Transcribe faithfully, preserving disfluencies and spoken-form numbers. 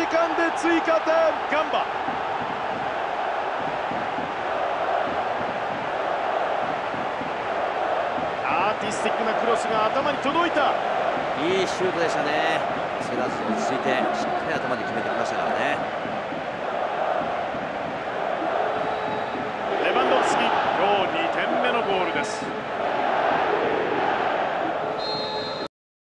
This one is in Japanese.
間で追加点。ガンバ。アーティスティックなクロスが頭に届いた。 いいシュートでしたね。焦らず落ち着いてしっかり頭に決めてきましたからね。 レバンドフスキ、今日にてんめのゴールです。